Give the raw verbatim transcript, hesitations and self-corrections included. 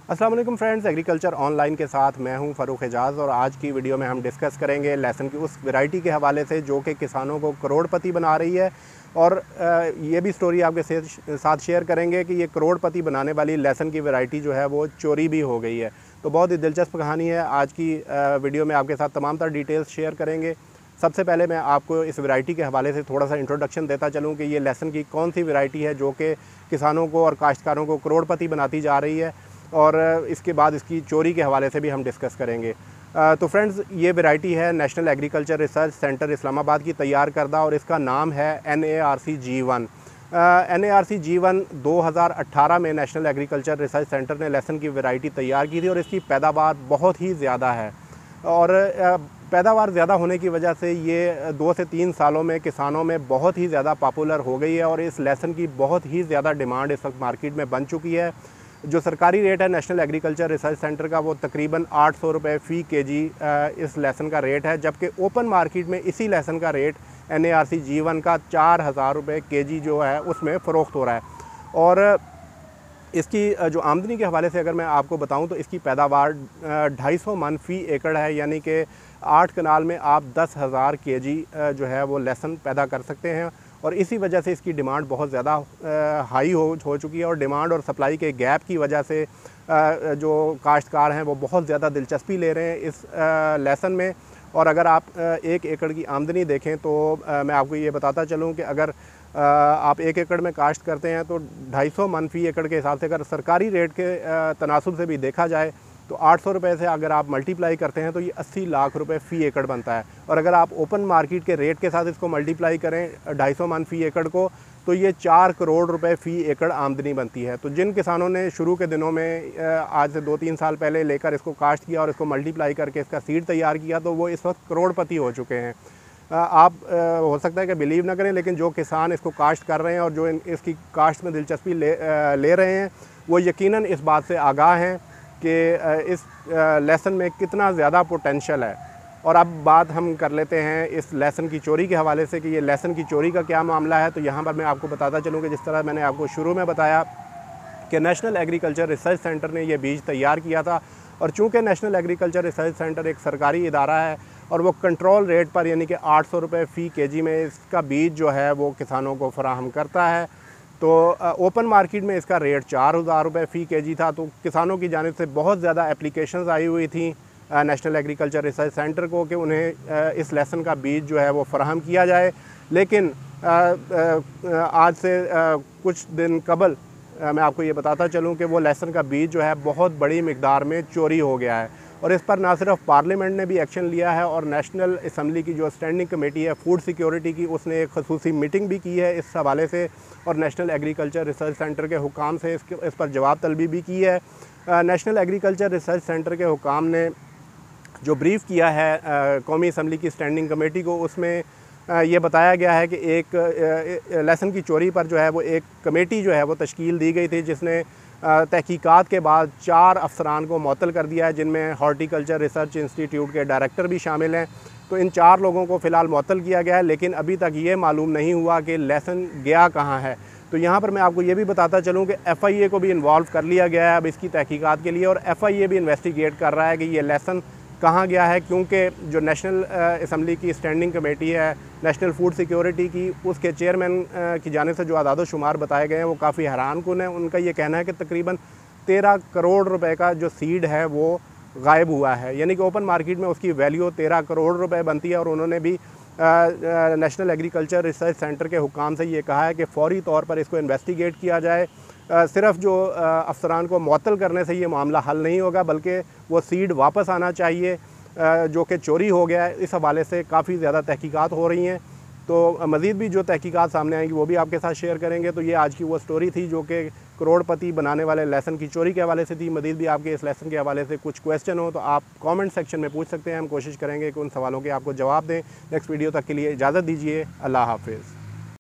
अस्सलाम वालेकुम friends, agriculture online के साथ मैं हूं फ़ारूक एजाज़ और आज की वीडियो में हम डिस्कस करेंगे लहसुन की उस वैरायटी के हवाले से जो कि किसानों को करोड़पति बना रही है। और ये भी स्टोरी आपके साथ शेयर करेंगे कि ये करोड़पति बनाने वाली लहसुन की वैरायटी जो है वो चोरी भी हो गई है। तो बहुत ही दिलचस्प कहानी है। आज की वीडियो में आपके साथ तमाम तर डिटेल्स शेयर करेंगे। सबसे पहले मैं आपको इस वैरायटी के हवाले से थोड़ा सा इंट्रोडक्शन देता चलूँ कि ये लहसुन की कौन सी वैरायटी है जो कि किसानों को और काश्तकारों को करोड़पति बनाती जा रही है, और इसके बाद इसकी चोरी के हवाले से भी हम डिस्कस करेंगे। तो फ्रेंड्स, ये वैरायटी है national agriculture research centre Islamabad की तैयार करदा और इसका नाम है N A R C G one. N A R C G one दो हज़ार अठारह में नेशनल एग्रीकल्चर रिसर्च सेंटर ने लहसुन की वैरायटी तैयार की थी और इसकी पैदावार बहुत ही ज़्यादा है। और पैदावार ज़्यादा होने की वजह से ये दो से तीन सालों में किसानों में बहुत ही ज़्यादा पॉपुलर हो गई है और इस लहसुन की बहुत ही ज़्यादा डिमांड इस वक्त मार्केट में बन चुकी है। जो सरकारी रेट है नेशनल एग्रीकल्चर रिसर्च सेंटर का वो तकरीबन आठ सौ रुपये फ़ी के जी इस लहसुन का रेट है, जबकि ओपन मार्केट में इसी लहसुन का rate N A R C G one का चार हज़ार रुपये के जी जो है उसमें फ़रोख्त हो रहा है। और इसकी जो आमदनी के हवाले से अगर मैं आपको बताऊं तो इसकी पैदावार ढाई सौ मन फ़ी एकड़ है, यानी कि आठ कनाल में आप दस हज़ार के जी जो है वो लहसुन पैदा कर सकते हैं। और इसी वजह से इसकी डिमांड बहुत ज़्यादा हाई हो हो चुकी है और डिमांड और सप्लाई के गैप की वजह से जो काश्तकार हैं वो बहुत ज़्यादा दिलचस्पी ले रहे हैं इस लहसुन में। और अगर आप एक एकड़ की आमदनी देखें तो मैं आपको ये बताता चलूँ कि अगर आप एक एकड़ में काश्त करते हैं तो ढाई सौ मन फ़ी एकड़ के हिसाब से अगर सरकारी रेट के तनासुब से भी देखा जाए तो आठ सौ रुपये से अगर आप मल्टीप्लाई करते हैं तो ये अस्सी लाख रुपए फ़ी एकड़ बनता है। और अगर आप ओपन मार्केट के रेट के साथ इसको मल्टीप्लाई करें ढाई सौ मन फ़ी एकड़ को तो ये चार करोड़ रुपए फ़ी एकड़ आमदनी बनती है। तो जिन किसानों ने शुरू के दिनों में आज से दो तीन साल पहले लेकर इसको काश्त किया और इसको मल्टीप्लाई करके इसका सीड तैयार किया तो वो इस वक्त करोड़पति हो चुके हैं। आप हो सकता है कि बिलीव ना करें, लेकिन जो किसान इसको काश्त कर रहे हैं और जो इसकी काश्त में दिलचस्पी ले ले रहे हैं वो यकीनन इस बात से आगाह हैं कि इस लहसुन में कितना ज़्यादा पोटेंशियल है। और अब बात हम कर लेते हैं इस लहसुन की चोरी के हवाले से कि ये लहसुन की चोरी का क्या मामला है। तो यहाँ पर मैं आपको बताता चलूँ कि जिस तरह मैंने आपको शुरू में बताया कि नेशनल एग्रीकल्चर रिसर्च सेंटर ने ये बीज तैयार किया था, और चूँकि नेशनल एग्रीकल्चर रिसर्च सेंटर एक सरकारी इदारा है और वो कंट्रोल रेट पर यानी कि आठ सौ रुपये फ़ी के जी में इसका बीज जो है वो किसानों को फराहम करता है। तो ओपन मार्केट में इसका रेट चार हज़ार रुपये फ़ी के जी था। तो किसानों की जानिब से बहुत ज़्यादा एप्लीकेशंस आई हुई थी नेशनल एग्रीकल्चर रिसर्च सेंटर को कि उन्हें इस लहसुन का बीज जो है वो फराहम किया जाए। लेकिन आज से कुछ दिन कबल मैं आपको ये बताता चलूँ कि वो लहसुन का बीज जो है बहुत बड़ी मिकदार में चोरी हो गया है। और इस पर ना सिर्फ पार्लियामेंट ने भी एक्शन लिया है और नेशनल असम्बली की जो स्टैंडिंग कमेटी है फूड सिक्योरिटी की, उसने एक खसूसी मीटिंग भी की है इस हवाले से और नेशनल एग्रीकल्चर रिसर्च सेंटर के हुकाम से इसके इस पर जवाब तलबी भी की है। नेशनल एग्रीकल्चर रिसर्च सेंटर के हुकाम ने जो ब्रीफ़ किया है कौमी असम्बली की स्टैंडिंग कमेटी को, उसमें ये बताया गया है कि एक लहसुन की चोरी पर जो है वो एक कमेटी जो है वो तश्कील दी गई थी, जिसने तहकीकात के बाद चार अफसरान को मुअत्तल कर दिया है, जिनमें हॉर्टिकल्चर रिसर्च इंस्टीट्यूट के डायरेक्टर भी शामिल हैं। तो इन चार लोगों को फ़िलहाल मुअत्तल किया गया है, लेकिन अभी तक ये मालूम नहीं हुआ कि लहसुन गया कहाँ है। तो यहाँ पर मैं आपको ये भी बताता चलूँ कि एफ़ आई ए को भी इन्वॉल्व कर लिया गया है अब इसकी तहकीकात के लिए, और एफ़ आई ए भी इन्वेस्टिगेट कर रहा है कि ये लहसुन कहाँ गया है, क्योंकि जो नेशनल असम्बली की स्टैंडिंग कमेटी है नेशनल फूड सिक्योरिटी की, उसके चेयरमैन की जानिब से जो आदाद शुमार बताए गए हैं वो काफ़ी हैरानकुन है। उनका ये कहना है कि तकरीबन तेरह करोड़ रुपए का जो सीड है वो गायब हुआ है, यानी कि ओपन मार्केट में उसकी वैल्यू तेरह करोड़ रुपए बनती है। और उन्होंने भी नेशनल एग्रीकल्चर रिसर्च सेंटर के हुकाम से ये कहा है कि फ़ौरी तौर पर इसको इन्वेस्टिगेट किया जाए। आ, सिर्फ जो अफसरान को मुअत्तल करने से ये मामला हल नहीं होगा, बल्कि वो सीड वापस आना चाहिए आ, जो कि चोरी हो गया है। इस हवाले से काफ़ी ज़्यादा तहकीकात हो रही हैं। तो मज़ीद भी जो तहकीकात सामने आएंगी वो भी आपके साथ शेयर करेंगे। तो ये आज की वो स्टोरी थी जो कि करोड़पति बनाने वाले लहसुन की चोरी के हवाले से थी। मज़ीद भी आपके इस लहसुन के हवाले से कुछ क्वेश्चन हो तो आप कमेंट सेक्शन में पूछ सकते हैं। हम कोशिश करेंगे कि उन सवालों के आपको जवाब दें। नेक्स्ट वीडियो तक के लिए इजाज़त दीजिए। अल्लाह हाफ़िज़।